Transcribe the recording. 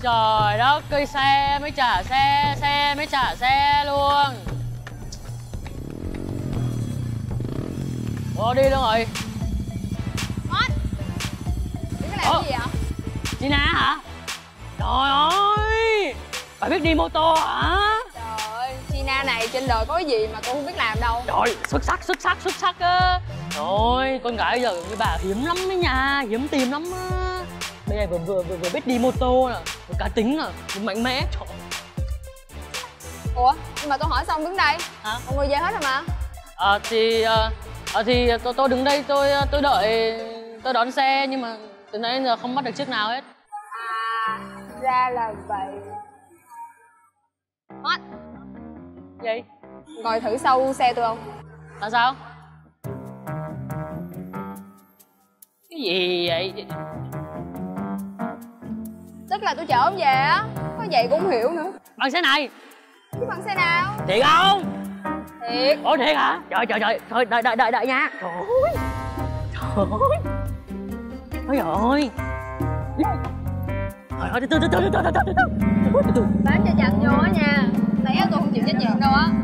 Trời đất, cây xe mới trả xe, xe mới trả xe luôn. Ủa đi đâu rồi? Hết. Chị có làm gì vậy? Chị Na hả? Trời ơi, bà biết đi mô tô hả? Trời ơi, China này trên đời có cái gì mà cô không biết làm đâu. Trời, xuất sắc á. Trời, con gái giờ như bà hiếm lắm đấy nha, hiếm tìm lắm á. Bây giờ vừa biết đi mô tô nè, vừa cá tính nè, vừa mạnh mẽ. Trời. Ủa, nhưng mà tôi hỏi xong đứng đây. Hả? Mọi người về hết rồi mà. Thì tôi đứng đây tôi đợi, tôi đón xe nhưng mà từ nãy đến giờ không bắt được chiếc nào hết. À, ra là vậy. Hết. Gì? Ngồi thử sau xe tôi không? Là sao? Cái gì vậy? Tức là tôi chở ông về á. Có vậy cũng không hiểu nữa. Bằng xe này. Chứ bằng xe nào? Thiệt không? Thiệt. Ủa thiệt hả? Trời thôi đợi nha. Trời ơi. Trời ơi. Ôi giời ơi. Trời ơi, từ từ. Bán cho chặt vô á nha. Nãy tôi không chịu trách nhiệm đâu á.